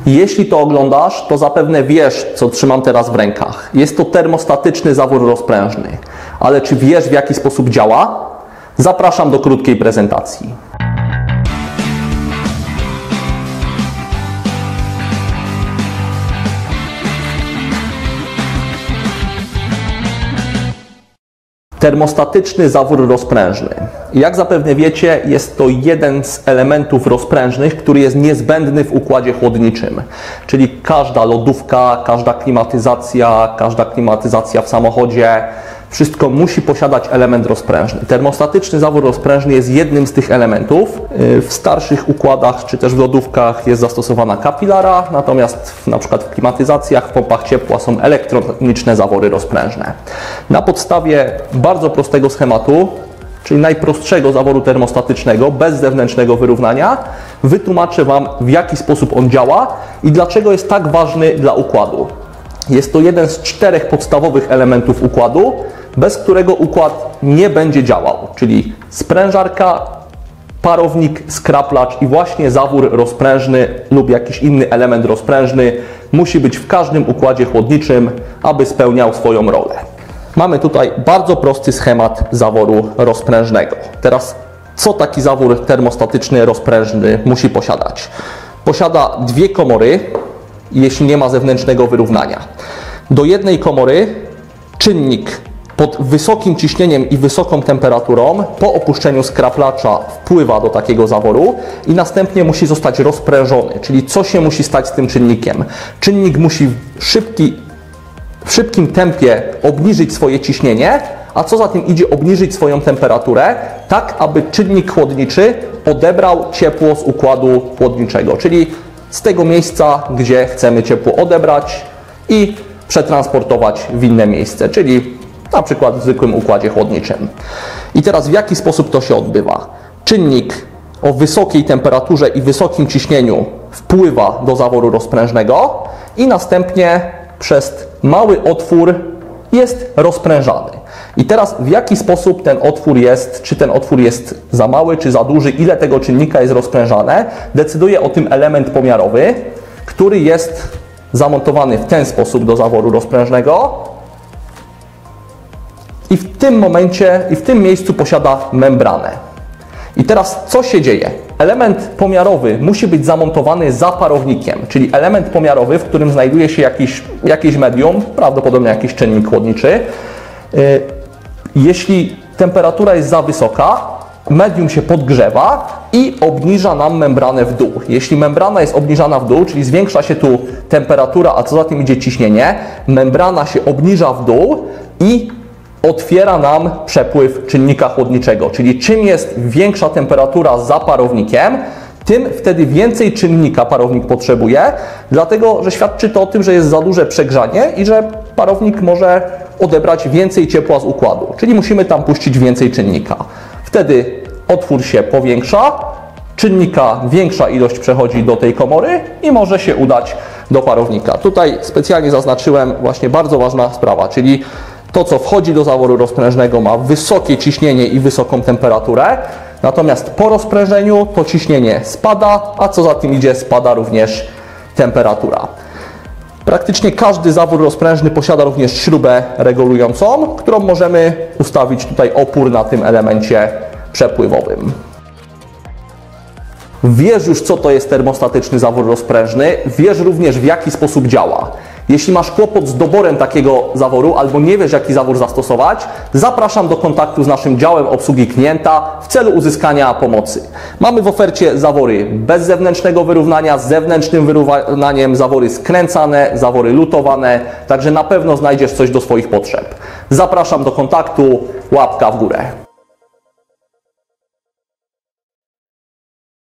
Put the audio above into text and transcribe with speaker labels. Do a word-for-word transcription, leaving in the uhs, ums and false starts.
Speaker 1: Jeśli to oglądasz, to zapewne wiesz, co trzymam teraz w rękach. Jest to termostatyczny zawór rozprężny. Ale czy wiesz, w jaki sposób działa? Zapraszam do krótkiej prezentacji. Termostatyczny zawór rozprężny. Jak zapewne wiecie, jest to jeden z elementów rozprężnych, który jest niezbędny w układzie chłodniczym. Czyli każda lodówka, każda klimatyzacja, każda klimatyzacja w samochodzie, wszystko musi posiadać element rozprężny. Termostatyczny zawór rozprężny jest jednym z tych elementów. W starszych układach czy też w lodówkach jest zastosowana kapilara, natomiast w, na przykład w klimatyzacjach, w pompach ciepła są elektroniczne zawory rozprężne. Na podstawie bardzo prostego schematu, czyli najprostszego zaworu termostatycznego, bez zewnętrznego wyrównania, wytłumaczę Wam, w jaki sposób on działa i dlaczego jest tak ważny dla układu. Jest to jeden z czterech podstawowych elementów układu, bez którego układ nie będzie działał, czyli sprężarka, parownik, skraplacz i właśnie zawór rozprężny lub jakiś inny element rozprężny musi być w każdym układzie chłodniczym, aby spełniał swoją rolę. Mamy tutaj bardzo prosty schemat zaworu rozprężnego. Teraz, co taki zawór termostatyczny rozprężny musi posiadać? Posiada dwie komory, jeśli nie ma zewnętrznego wyrównania. Do jednej komory czynnik pod wysokim ciśnieniem i wysoką temperaturą po opuszczeniu skraplacza wpływa do takiego zaworu i następnie musi zostać rozprężony, czyli co się musi stać z tym czynnikiem? Czynnik musi w, szybki, w szybkim tempie obniżyć swoje ciśnienie, a co za tym idzie, obniżyć swoją temperaturę, tak aby czynnik chłodniczy odebrał ciepło z układu chłodniczego, czyli z tego miejsca, gdzie chcemy ciepło odebrać i przetransportować w inne miejsce, czyli na przykład w zwykłym układzie chłodniczym. I teraz w jaki sposób to się odbywa? Czynnik o wysokiej temperaturze i wysokim ciśnieniu wpływa do zaworu rozprężnego i następnie przez mały otwór jest rozprężany. I teraz w jaki sposób ten otwór jest, czy ten otwór jest za mały, czy za duży, ile tego czynnika jest rozprężane, decyduje o tym element pomiarowy, który jest zamontowany w ten sposób do zaworu rozprężnego i w tym momencie, i w tym miejscu posiada membranę. I teraz co się dzieje? Element pomiarowy musi być zamontowany za parownikiem, czyli element pomiarowy, w którym znajduje się jakiś, jakieś medium, prawdopodobnie jakiś czynnik chłodniczy. Jeśli temperatura jest za wysoka, medium się podgrzewa i obniża nam membranę w dół. Jeśli membrana jest obniżana w dół, czyli zwiększa się tu temperatura, a co za tym idzie ciśnienie, membrana się obniża w dół i otwiera nam przepływ czynnika chłodniczego. Czyli czym jest większa temperatura za parownikiem, tym wtedy więcej czynnika parownik potrzebuje, dlatego że świadczy to o tym, że jest za duże przegrzanie i że parownik może odebrać więcej ciepła z układu, czyli musimy tam puścić więcej czynnika. Wtedy otwór się powiększa, czynnika większa ilość przechodzi do tej komory i może się udać do parownika. Tutaj specjalnie zaznaczyłem właśnie bardzo ważna sprawa, czyli to, co wchodzi do zaworu rozprężnego, ma wysokie ciśnienie i wysoką temperaturę, natomiast po rozprężeniu to ciśnienie spada, a co za tym idzie, spada również temperatura. Praktycznie każdy zawór rozprężny posiada również śrubę regulującą, którą możemy ustawić tutaj opór na tym elemencie przepływowym. Wiesz już, co to jest termostatyczny zawór rozprężny, wiesz również, w jaki sposób działa. Jeśli masz kłopot z doborem takiego zaworu albo nie wiesz, jaki zawór zastosować, zapraszam do kontaktu z naszym działem obsługi klienta w celu uzyskania pomocy. Mamy w ofercie zawory bez zewnętrznego wyrównania, z zewnętrznym wyrównaniem, zawory skręcane, zawory lutowane, także na pewno znajdziesz coś do swoich potrzeb. Zapraszam do kontaktu, łapka w górę.